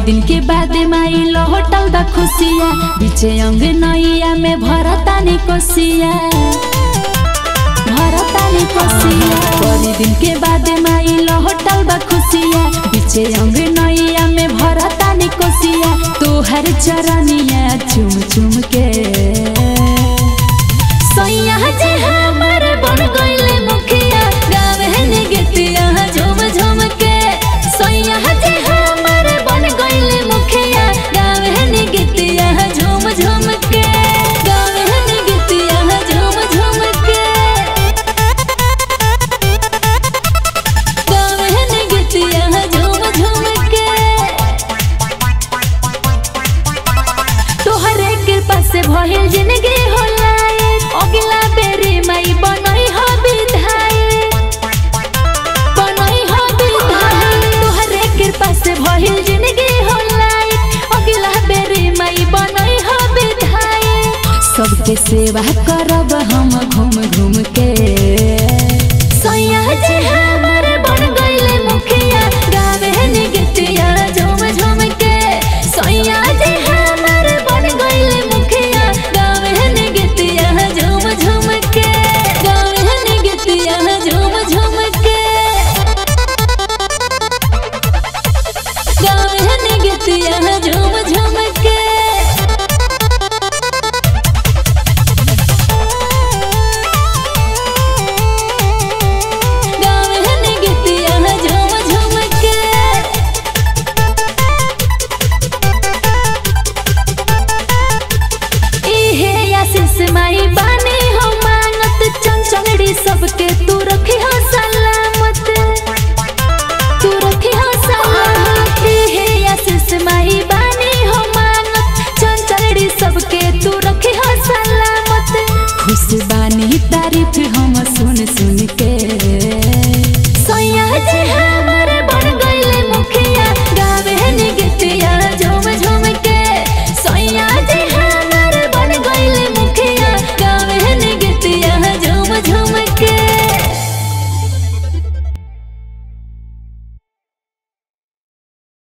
दिन के बाद माई लौटल बा खुशिया बीचे अंग नैया में भरतानी कोसिया बड़ी दिन के बाद माई लौटल बा खुशिया बीचे अंग नैया में भरतानी कोसिया तोहर चरनिया चुम चुम के सैया जे हमर बन गइले मुखिया गावे ने गीतिया झूम झूम के सैया जे हमर बन गइले मुखिया गावे ने गीतिया झूम झूम के गावे ने गीतिया झूम झूम के गावे ने गीतिया झूम झूम के तोहरे कृपा से भइल जिंदगी होला अगला बेरी माई बनई हो विधायक तोहरे कृपा से भइल जिंदगी हो लायक अगला बेरी माई बनई हो विधायक सबके सेवा करब हम घूम घूम के सैया जे